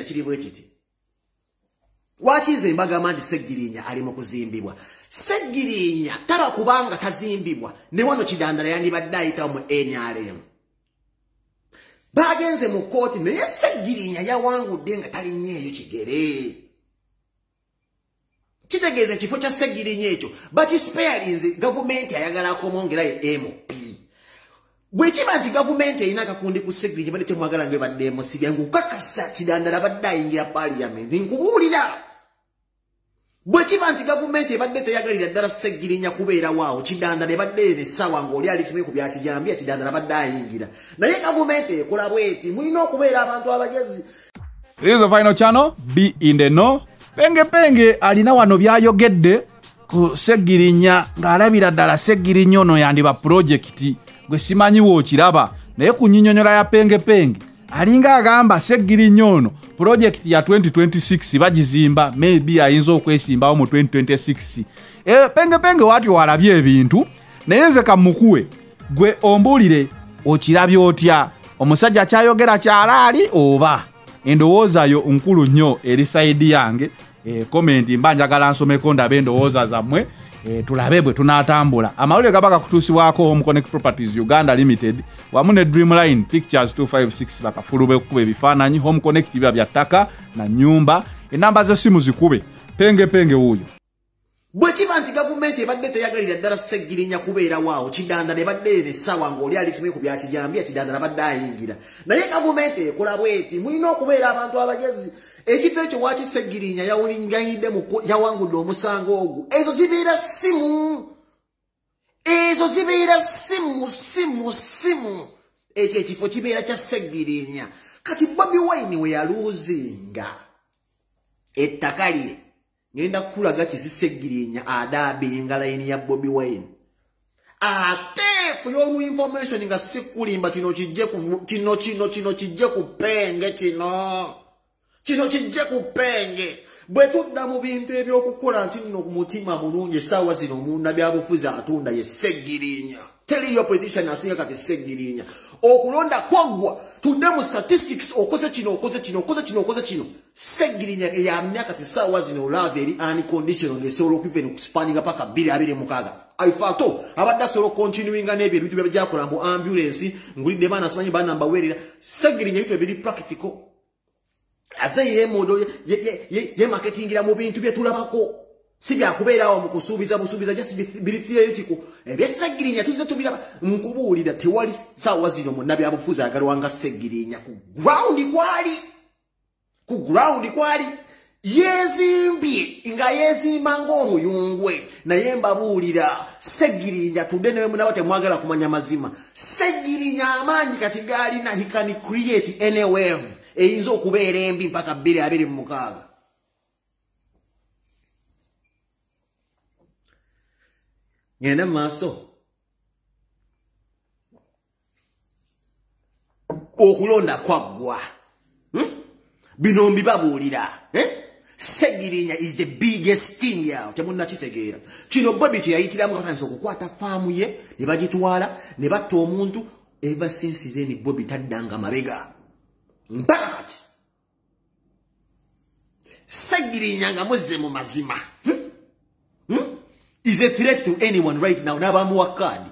kiri bwe kiti. Wakize mbagamba ndi Ssegirinya ali mu kuzimbibwa. Ssegirinya taba kubanga tazimbibwa ne wano Kidandala yandibadde ayita mu NRM. Bagenze mu kooti naye Ssegirinya yawangudde nga talinnyeeyo kigere. Kitegeeza ekifo kya Ssegirinya ekyo bakispealinze gavumenti ayagala akomongerayo MP. Bwe kiba nti gavumenti erina akakundi ku Ssegirinya badde temwagala nge badde musibya ngukakasa Kidandala badde ayingira parliament nkubuulira. Bwe kiba nti gavumenti ebadde teyagalira ddala Ssegirinya kubeera waawo Kidandala ebadde n'essawa ng'oli ali kimu ku byakijambya Kidandala badde ayingira. Naye gavumenti ekola bweti mulina okubeera abantu abagezi. This is the final channel. Be in the know. Penge alina wano byayogedde ku Ssegirinya ng'alabira ddala Ssegirinya ono yandiba project gwe simanyi wookiraba naye ku nnyinnyonnyola ya Penge alinga agamba Ssegirinya ono project ya 2026 bagizimba maybe ayinza okwesimbawo mu 2026. Penge waati walabye ebintu naye nze kamukuwe gwe ombuulire okirabye otya omusajja kyayogera kyalaali oba endowoozayo nkulu nnyo eri sayidi yange. Comment mba njagala nsomeko ndabe endowooza zammwe tulabe bwe tunaatambula. Amawulire gaba gakutuusibwako Home Connect Properties Uganda Limited wamu ne Dreamline Pictures 256 bakafulube kukuba ebifaananyi. Home Connect biba bya ttaka na nnyumba. Enamba z'essimu zikube Penge wuuyo. Bwe kiba nti gavumenti ebadde teyagalira ddala Ssegirinya kubeera waawo Kidandala ebadde n'essawa ng'oli ali kimu ku byakijambya Kidandala badde ayingira. Naye gavumenti ekola bweti mulina okubeera abantu abagezi. Ekifo ekyo waaki Ssegirinya yawulinganyidde yawangudde omusango ogwo ezo zibeera simu ekyo ekifo kibeera kya Ssegirinya. Kati Bobi Wine we yaluuzinga ettaka lye ngenda kulaga kisi Ssegirinya adaabinga layini ya Bobi Wine. Ate for your information nga sikulimba kino kijje ku Penge kino kijje ku Penge. Bwe tudda mu bintu ebyokukola nti nno ku mutima mulungi essaawa zino omunda byabufuzi atunda ye Ssegirinya. Tell your politician asinga kati Ssegirinya. Okulonda kwaggwa tudde mu statistics okoze kino. Ssegirinya ya myaka tisaawa zino olava eri unconditional ng'esobola okuva okusipaninga paka 226. Aifato abadde asobola continuinga n'ebyo ebintu by'akola mbu ambulance ngulidde baana simanyi banamba weerera. Ssegirinya ebintu ebiri practical. Ase yemodo ye marketingira mu bintu bye tulabako. Si byakubeerawo mu kusuubiza just biri theoretical. Ebya Ssegirinya tuze tubiraba nkubuulira tewali ssaawa zino monna byabufuzi agalwanga Ssegirinya ku ground kwali yezimbye nga yezimba ng'omuyungwe. Naye mbabuulira Ssegirinya tudde ne munaba temwagala kumanya mazima. Ssegirinya amaanyi kati gaalina he can create any wave eyinza okubeera embi mpaka 2026. Ngenda maaso okulonda kwaggwa bino mbibabuulira. Ssegirinya is the biggest thing yao temunnakitegeera. Kino Bobi kye yayitiramu katandisa okukwata faamu ye ne bagitwala ne batta omuntu ever since then Bobi taddanga mabega mpaka kati. Ssegirinya nga muzze mu mazima is a threat to anyone right now. Nabamuwa kadi.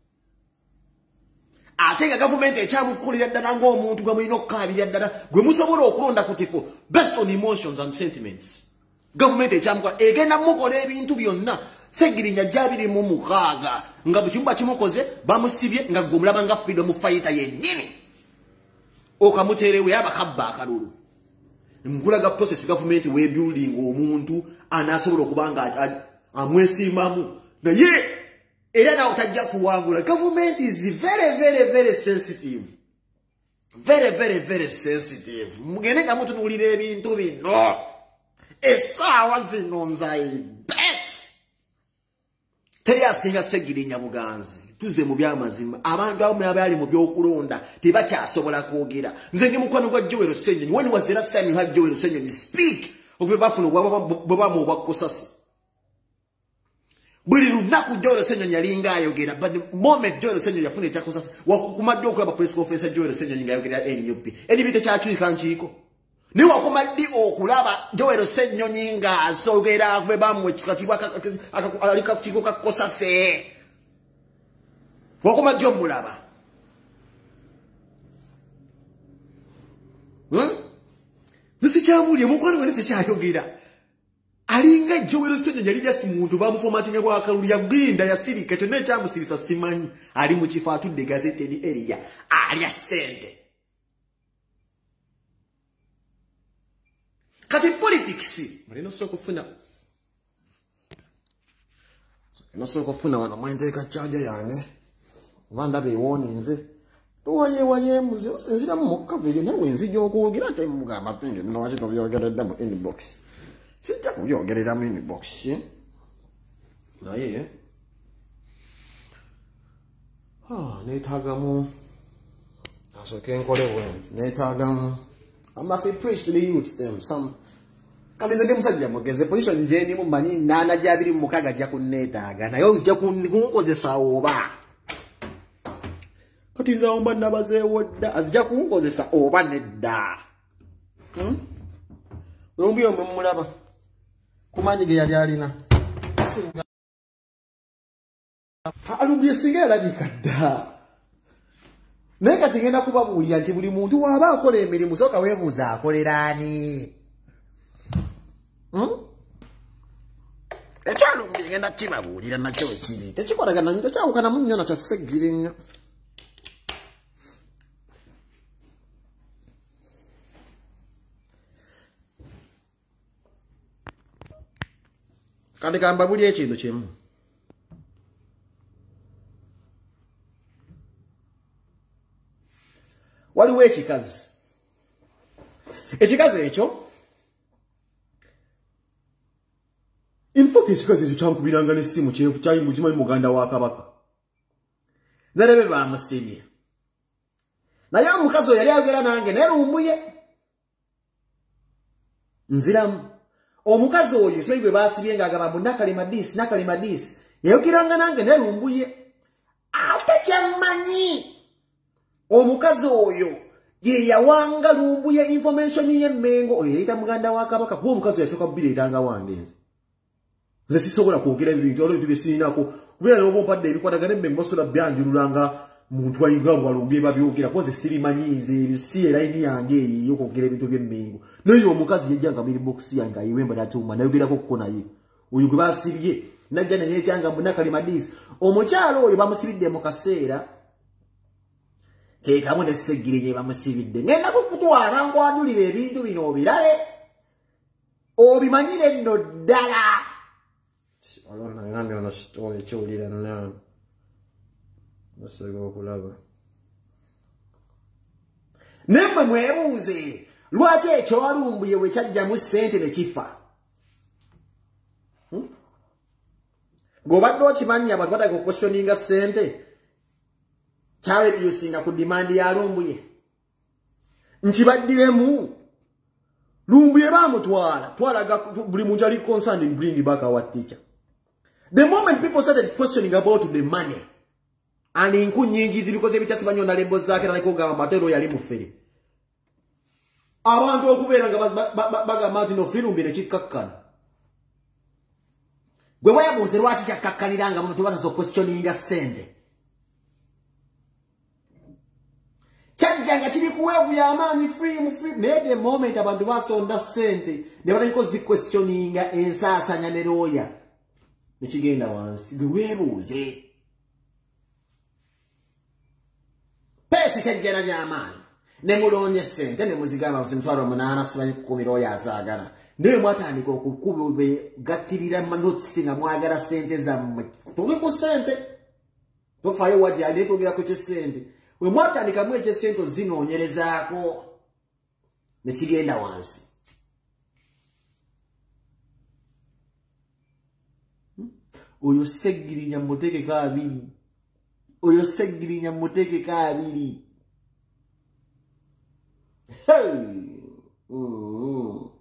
Ate nga gavumenti ekyamukulira ddala ng'omuntu gwe mulina okukaabirira ddala gwe musobola okulonda ku tifo based on emotions and sentiments. Gavumenti ekyamukola egenda mukola ebintu byonna. Ssegirinya ajja 26 nga bwe kimuba kimukoze bamusibye nga gwe mulaba nga freedom fighter yennyini. Okamuteerewe abakabba akalulu. Mkulaga process gavumenti we building omuntu anasobola okubanga amwesimbamu. Naye era nawe tajja kuwangula. Government is very sensitive. Very sensitive. Mugende nga mutunuulira ebintu bino. Essaawa zino nzaibet. Teri asinga Ssegirinya buganzi. Tuze mu byamazima. Abantu abamu abali mu by'okulonda tebakyasobola kwogera. Nze ndi mukwano gwa Joel Ssenyonyi. When was the last time you heard Joel Ssenyonyi speak of ebafuna bwe obwakosasi? Buli lunaku Joel Ssenyonyi yalinga ayogera, but the moment Joel Ssenyonyi yafuna ekyakosasi wakumadde okulaba press conference Joel Ssenyonyi nga ayogera NUP. NUP tekyakyuka nkiiko. Ni wakoma di okulaba Joel Ssenyonyi nga asogera kwe bamwe kikatibwa alika kiko kakosa se. Wakoma jo mulaba. Zisi chamuli mukwano wene tekyayogera. Alinga Joel Ssenyonyi yali just muntu bamuformatinga kwa akaluli yagenda yasirika kyo ne kyamusirisa simanyi ali mu kifo atudde gazette eri area alya sente. Kati politics mulino sokufuna wano mwendeka chaja yange wanda bewoninze tuwaye muze osinzira mu mukaveri nawe nzija okwogera ate mugamba Penge mno waki tobyogeredde mu inbox sijja kubyogerera mu inbox naye neetaagamu asooke nkole bwenti neetaagamu I'm a preach to the youths them some kalize ke musajja mugeze position jeni mu mani nana jabiri mukaga ja kunetaga nayo uzija kunkozesa oba kati zaomba nabaze wodda azija kunkozesa oba nedda Rumbi omulaba kumanyi ge yali alina alumbi sigala dikadda Neka tingenda kubabuulira nti buli muntu waba akola emirimu soka weebuuza akolera ani. Ekyalumbi ngenda kibabuulira nakyo ekiri. Tekikolagana nnyo tekyawukana mu nnyo nakyo Ssegirinya. Kati kambabuulira ekintu kimu. Waliwo ekikazi. Ekikazi ekyo in fact ekikazi ekyo kyankubiranga n'essimu kyayi mu kimanyi muganda wa Kabaka. Nerebe bamusibye. Naye omukazi oyo yali ayogera nange naye lumbuye. Nziramu. Omukazi oyo simanyi gwe baasibye ng'agamba mbu nakalimadisi yayogeranga nange naye lumbuye. Ate kyammanyi. Omukazi oyo ye yawanga lumbuye information y'emmengo oyo yita muganda wa Kabaka kuba omukazi oyo yasooka bireetanga wange nze sisobola kwogera ebintu olwo ebintu byesinako kubeera n'obompadde ebikwatagana emmengo basobola byanjululanga muntu ayinga bwalumbuye babyogera kuba nze sirimanyi nze si erayini yange eyo y'okwogera ebintu by'emmengo naye omukazi yajjanga miri bokisi yange ayiwemba natuuma nayogerako kuko naye oyo gwe baasibye najja neyeekyanga munakalimadisi omukyalo oyo bamusibidde mu kaseera Kekamu ne Ssegirinya bamusibidde. Ngenda kukutwala ngwanulira ebintu bino obirale. Obimanyire nno ddala. Olona ngambi ono story kyolira nna. Nasego okulaba. Nemwe mwebuuze lwaki ekyo walumbuye we kyajjamu ssente ne kifa. Gobadde okimanyi abantu bataka okukwestioninga ssente. Chawe yusinga ku demand ya lumbuye. Nchibaddiremu. Lumbuye bamutwala. Twalaga buli muntu ali concerned in bring back our teacher. The moment people started questioning about the money. And inku nyingi zibikoze bitasibanyo na lebo zake na kugamba matero yali mufere. Abantu okubeera nga bagamba no filumbire kikakkana. Gwe wayabuuze lwaki kyakakkaliranga muntu basaso questioninga sente. Chajjanga kiri kuwevu ya amaanyi free. Naye the moment abantu basonda sente ne batandika zi-questioninga ensaasanya ne looya nekigenda wansi gwe weebuuze. Peesi kyajjana gy'amaanyi ne mulonye sente ne muzigamba emitwalo 8 simanyi kukumira oyo azaagala. Naye mwatandika okugattirira manotisi nga mwagala sente zammwe. Tuli ku sente. Tofaayo wadde ali twogera ku ky'essente. We mwatandika mu eky'essente zinoonyerezaako ne kigenda wansi. Oyo Ssegirinya muteekeko 2. Oyo Ssegirinya muteekeko 2.